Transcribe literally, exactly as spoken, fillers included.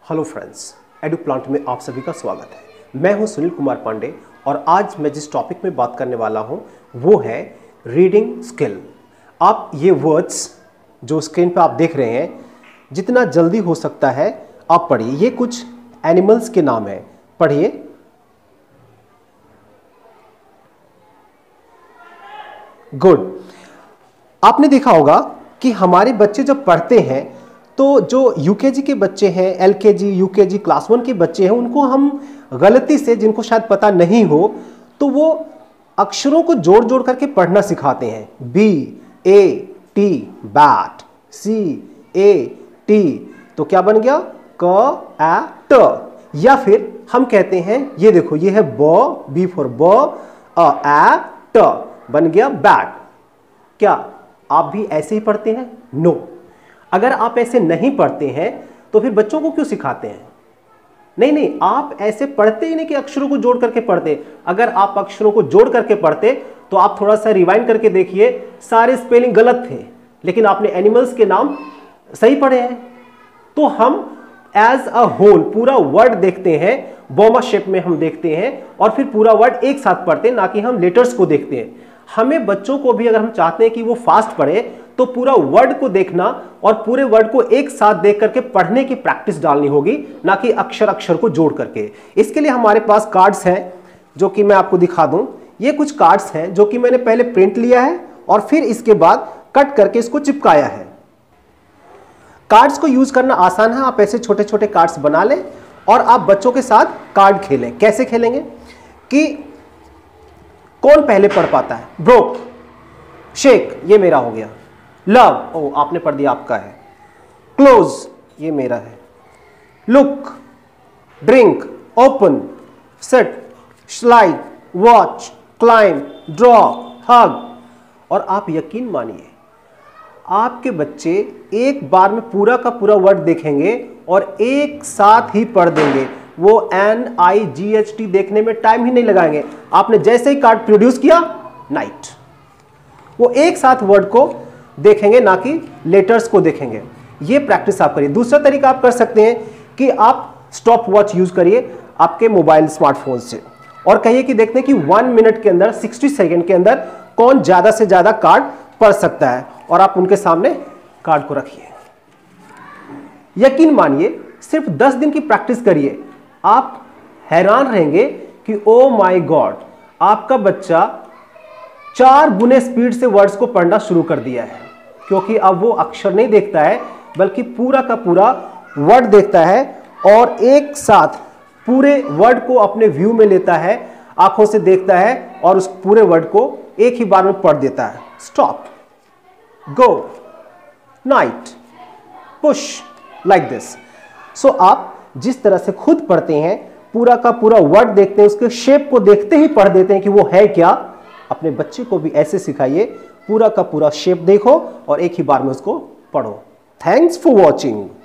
Hello friends, edu plant में आप सभी का स्वागत है। मैं हूं सुनील कुमार पांडे और आज मैं जिस टॉपिक में बात करने वाला हूं वो है रीडिंग स्किल। आप ये वर्ड्स जो स्क्रीन पे आप देख रहे हैं, जितना जल्दी हो सकता है आप पढ़िए। ये कुछ एनिमल्स के नाम हैं, पढ़िए। गुड। आपने देखा होगा कि हमारे बच्चे जब पढ़ते हैं तो जो यूकेजी के बच्चे हैं, एलकेजी, यूकेजी, क्लास वन के बच्चे हैं, उनको हम गलती से, जिनको शायद पता नहीं हो, तो वो अक्षरों को जोड़ जोड़ करके पढ़ना सिखाते हैं। B A T bat, C A T तो क्या बन गया? क ए ट। या फिर हम कहते हैं, ये देखो, ये है ब, बी फॉर ब, अ ए ट, बन गया बैट। क्या आप भी ऐसे ही पढ़ते हैं? नो। अगर आप ऐसे नहीं पढ़ते हैं तो फिर बच्चों को क्यों सिखाते हैं? नहीं नहीं, आप ऐसे पढ़ते ही नहीं कि अक्षरों को जोड़ करके पढ़ते। अगर आप अक्षरों को जोड़ करके पढ़ते तो आप थोड़ा सा रिवाइंड करके देखिए, सारे स्पेलिंग गलत थे लेकिन आपने एनिमल्स के नाम सही पढ़े हैं। तो हम एज अ होल पूरा वर्ड देखते हैं, बोमा शेप में हम देखते हैं और फिर पूरा वर्ड एक साथ पढ़ते हैं, ना कि हम लेटर्स को देखते हैं। हमें बच्चों को भी, अगर हम चाहते हैं कि वो फास्ट पढ़े, तो पूरा वर्ड को देखना और पूरे वर्ड को एक साथ देख करके पढ़ने की प्रैक्टिस डालनी होगी, ना कि अक्षर अक्षर को जोड़ करके। इसके लिए हमारे पास कार्ड्स हैं जो कि मैं आपको दिखा दूं। ये कुछ कार्ड्स हैं जो कि मैंने पहले प्रिंट लिया है और फिर इसके बाद कट करके इसको चिपकाया है। कार्ड्स को यूज करना आसान है। आप ऐसे छोटे छोटे कार्ड्स बना लें और आप बच्चों के साथ कार्ड खेलें। कैसे खेलेंगे कि कौन पहले पढ़ पाता है? ब्रोक, शेक, ये मेरा हो गया। लव, ओ आपने पढ़ दिया, आपका है। क्लोज, ये मेरा है। Look, drink, open, set, slide, watch, climb, draw, hug. और आप यकीन मानिए, आपके बच्चे एक बार में पूरा का पूरा वर्ड देखेंगे और एक साथ ही पढ़ देंगे। वो N I G H T देखने में टाइम ही नहीं लगाएंगे। आपने जैसे ही कार्ड प्रोड्यूस किया, नाइट, वो एक साथ वर्ड को देखेंगे, ना कि लेटर्स को देखेंगे। ये प्रैक्टिस आप करिए। दूसरा तरीका आप कर सकते हैं कि आप स्टॉप वॉच यूज करिए आपके मोबाइल स्मार्टफोन से और कहिए कि देखते हैं कि वन मिनट के अंदर, सिक्सटी सेकेंड के अंदर कौन ज्यादा से ज्यादा कार्ड पढ़ सकता है, और आप उनके सामने कार्ड को रखिए। यकीन मानिए, सिर्फ दस दिन की प्रैक्टिस करिए, आप हैरान रहेंगे कि ओ माय गॉड, आपका बच्चा चार गुने स्पीड से वर्ड्स को पढ़ना शुरू कर दिया है। क्योंकि अब वो अक्षर नहीं देखता है बल्कि पूरा का पूरा वर्ड देखता है और एक साथ पूरे वर्ड को अपने व्यू में लेता है, आंखों से देखता है और उस पूरे वर्ड को एक ही बार में पढ़ देता है। Stop, go, night, push, like this. So आप जिस तरह से खुद पढ़ते हैं, पूरा का पूरा वर्ड देखते हैं, उसके शेप को देखते ही पढ़ देते हैं कि वो है क्या, अपने बच्चे को भी ऐसे सिखाइए। पूरा का पूरा शेप देखो और एक ही बार में उसको पढ़ो। Thanks for watching.